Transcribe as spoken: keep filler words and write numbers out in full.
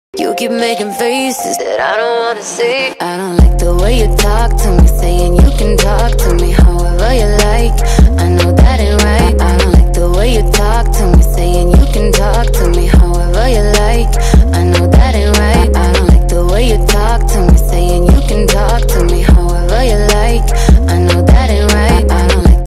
You keep making faces that I don't wanna see. I don't like the way you talk to me, saying you can